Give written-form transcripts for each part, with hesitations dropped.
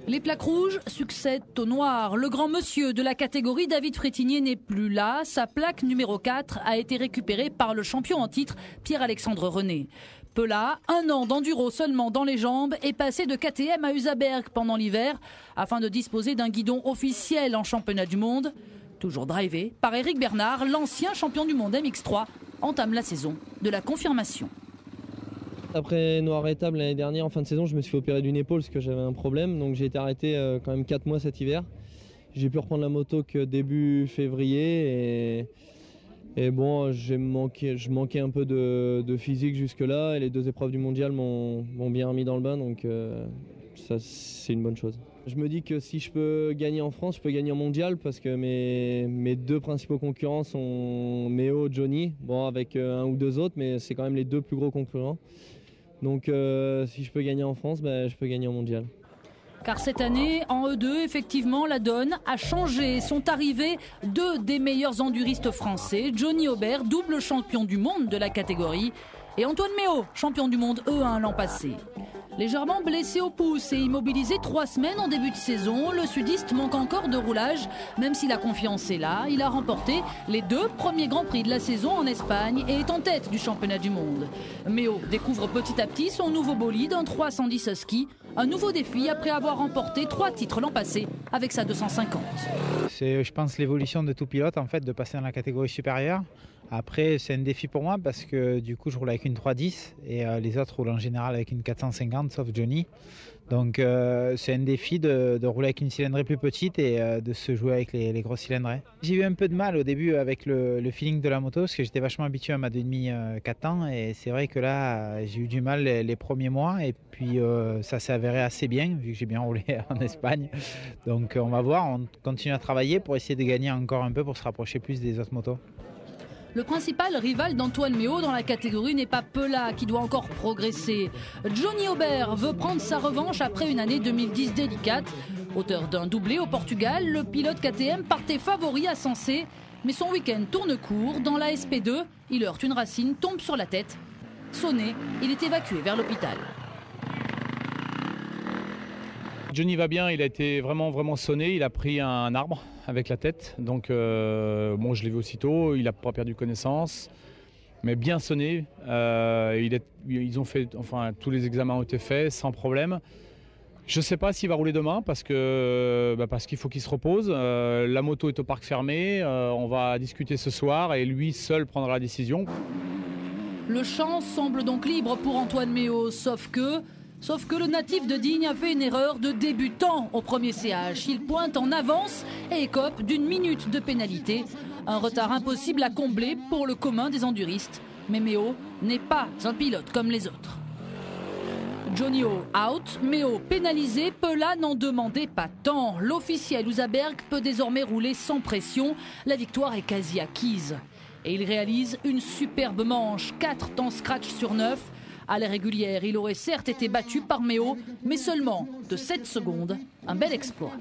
Les plaques rouges succèdent aux noires. Le grand monsieur de la catégorie, David Frétinier, n'est plus là. Sa plaque numéro 4 a été récupérée par le champion en titre, Pierre-Alexandre René. Pela, 1 an d'enduro seulement dans les jambes, est passé de KTM à Usaberg pendant l'hiver afin de disposer d'un guidon officiel en championnat du monde. Toujours drivé par Éric Bernard, l'ancien champion du monde MX3 entame la saison de la confirmation. Après Noir et Table l'année dernière, en fin de saison, je me suis fait opérer d'une épaule parce que j'avais un problème. Donc j'ai été arrêté quand même 4 mois cet hiver. J'ai pu reprendre la moto que début février. Et bon, je manquais un peu de physique jusque-là. Et les 2 épreuves du mondial m'ont bien remis dans le bain. Donc ça, c'est une bonne chose. Je me dis que si je peux gagner en France, je peux gagner en mondial parce que mes 2 principaux concurrents sont Méo, Johnny. Bon, avec 1 ou 2 autres, mais c'est quand même les 2 plus gros concurrents. Donc si je peux gagner en France, je peux gagner en mondial. Car cette année, en E2, effectivement, la donne a changé. Sont arrivés 2 des meilleurs enduristes français, Johnny Aubert, double champion du monde de la catégorie, et Antoine Méo, champion du monde E1 l'an passé. Légèrement blessé au pouce et immobilisé 3 semaines en début de saison, le sudiste manque encore de roulage. Même si la confiance est là, il a remporté les 2 premiers Grands Prix de la saison en Espagne et est en tête du championnat du monde. Méo découvre petit à petit son nouveau bolide, un 310 Husky. Un nouveau défi après avoir remporté 3 titres l'an passé avec sa 250. C'est, je pense, l'évolution de tout pilote, en fait, de passer dans la catégorie supérieure. Après, c'est un défi pour moi parce que du coup, je roule avec une 310 et les autres roulent en général avec une 450, sauf Johnny. Donc, c'est un défi de rouler avec une cylindrée plus petite et de se jouer avec les grosses cylindrées. J'ai eu un peu de mal au début avec le feeling de la moto parce que j'étais vachement habitué à ma 2,5 4 ans et c'est vrai que là, j'ai eu du mal les premiers mois et puis ça s'est avéré assez bien vu que j'ai bien roulé en Espagne. Donc, on va voir, on continue à travailler pour essayer de gagner encore un peu pour se rapprocher plus des autres motos. Le principal rival d'Antoine Méo dans la catégorie n'est pas Pela, qui doit encore progresser. Johnny Aubert veut prendre sa revanche après une année 2010 délicate. Auteur d'un doublé au Portugal, le pilote KTM partait favori à Sensé. Mais son week-end tourne court. Dans la SP2, il heurte une racine, tombe sur la tête. Sonné, il est évacué vers l'hôpital. Johnny va bien, il a été vraiment sonné, il a pris un arbre avec la tête, donc bon, je l'ai vu aussitôt, il n'a pas perdu connaissance, mais bien sonné. Ils ont fait, enfin tous les examens ont été faits sans problème. Je ne sais pas s'il va rouler demain parce qu'il faut qu'il se repose. La moto est au parc fermé, on va discuter ce soir et lui seul prendra la décision. Le champ semble donc libre pour Antoine Méo, sauf que le natif de Digne a fait une erreur de débutant au premier CH. Il pointe en avance et écope d'1 minute de pénalité. Un retard impossible à combler pour le commun des enduristes. Mais Méo n'est pas un pilote comme les autres. Johnny O out, Méo pénalisé, Pela n'en demandait pas tant. L'officiel Usaberg peut désormais rouler sans pression. La victoire est quasi acquise. Et il réalise une superbe manche, 4 temps scratch sur 9. À la régulière, il aurait certes été battu par Méo, mais seulement de 7 secondes. Un bel exploit.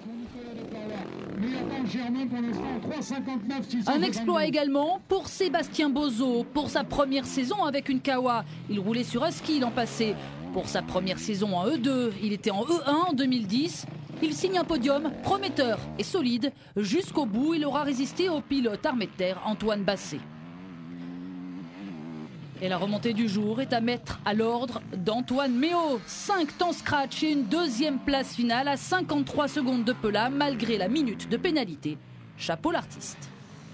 Un exploit également pour Sébastien Bozo. Pour sa première saison avec une Kawa, il roulait sur Husky l'an passé. Pour sa première saison en E2, il était en E1 en 2010. Il signe un podium prometteur et solide. Jusqu'au bout, il aura résisté au pilote armé de terre Antoine Basset. Et la remontée du jour est à mettre à l'ordre d'Antoine Méo. 5 temps scratch et une 2e place finale à 53 secondes de Pela malgré la minute de pénalité. Chapeau l'artiste.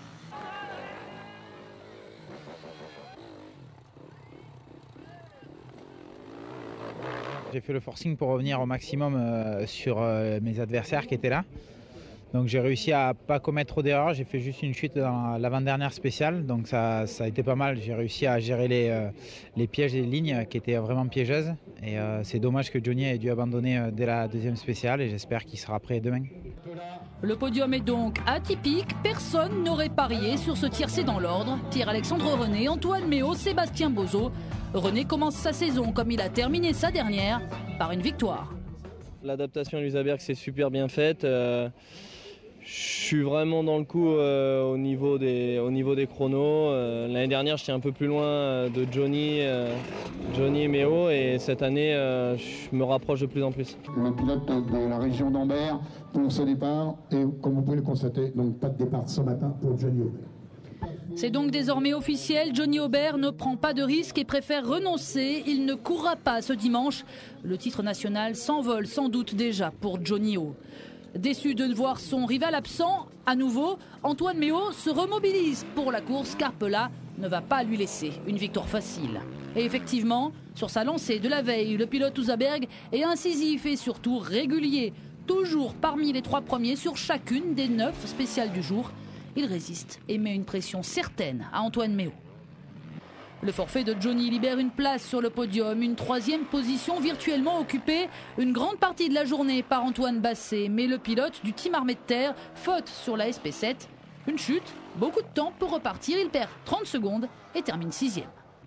J'ai fait le forcing pour revenir au maximum sur mes adversaires qui étaient là. Donc j'ai réussi à pas commettre trop d'erreurs, j'ai fait juste une chute dans l'avant-dernière spéciale, donc ça a été pas mal. J'ai réussi à gérer les pièges et les lignes qui étaient vraiment piégeuses. Et c'est dommage que Johnny ait dû abandonner dès la 2e spéciale et j'espère qu'il sera prêt demain. Le podium est donc atypique, personne n'aurait parié sur ce tiercé dans l'ordre. Pierre-Alexandre René, Antoine Méo, Sébastien Bozo. René commence sa saison comme il a terminé sa dernière, par une victoire. L'adaptation à l'Usaberg s'est super bien faite. Je suis vraiment dans le coup au niveau niveau des chronos. L'année dernière, j'étais un peu plus loin de Johnny et Méo, et cette année, je me rapproche de plus en plus. Le pilote de la région d'Ambert pour ce départ, et comme vous pouvez le constater, donc pas de départ ce matin pour Johnny Aubert. C'est donc désormais officiel, Johnny Aubert ne prend pas de risque et préfère renoncer. Il ne courra pas ce dimanche. Le titre national s'envole sans doute déjà pour Johnny O. Déçu de voir son rival absent, à nouveau, Antoine Méo se remobilise pour la course car Pella ne va pas lui laisser une victoire facile. Et effectivement, sur sa lancée de la veille, le pilote Usaberg est incisif et surtout régulier. Toujours parmi les 3 premiers sur chacune des 9 spéciales du jour. Il résiste et met une pression certaine à Antoine Méo. Le forfait de Johnny libère une place sur le podium, une 3e position virtuellement occupée une grande partie de la journée par Antoine Basset. Mais le pilote du team Armée de Terre faute sur la SP7. Une chute, beaucoup de temps pour repartir, il perd 30 secondes et termine 6e.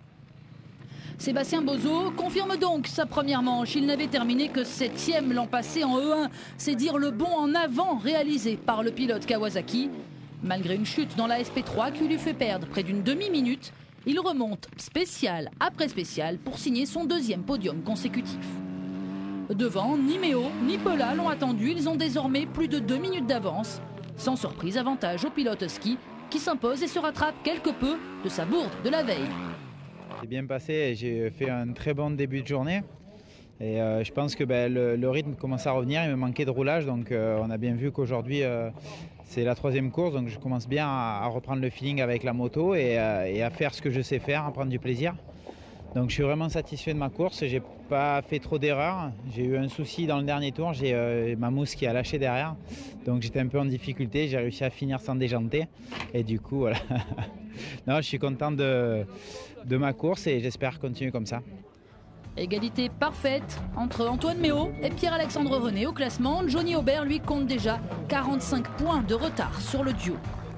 Sébastien Bozo confirme donc sa première manche. Il n'avait terminé que 7e l'an passé en E1. C'est dire le bond en avant réalisé par le pilote Kawasaki. Malgré une chute dans la SP3 qui lui fait perdre près d'une demi-minute, il remonte spécial après spécial pour signer son 2e podium consécutif. Devant, ni Méo ni Pella l'ont attendu. Ils ont désormais plus de 2 minutes d'avance. Sans surprise, avantage au pilote ski qui s'impose et se rattrape quelque peu de sa bourde de la veille. C'est bien passé et j'ai fait un très bon début de journée. Et je pense que le rythme commence à revenir. Il me manquait de roulage, donc on a bien vu qu'aujourd'hui c'est la 3e course, donc je commence bien à reprendre le feeling avec la moto et à faire ce que je sais faire, à prendre du plaisir. Donc je suis vraiment satisfait de ma course. J'ai pas fait trop d'erreurs. J'ai eu un souci dans le dernier tour. J'ai ma mousse qui a lâché derrière, donc j'étais un peu en difficulté. J'ai réussi à finir sans déjanter et du coup voilà. Non, je suis content de ma course et j'espère continuer comme ça. Égalité parfaite entre Antoine Méo et Pierre-Alexandre René au classement. Johnny Aubert lui compte déjà 45 points de retard sur le duo.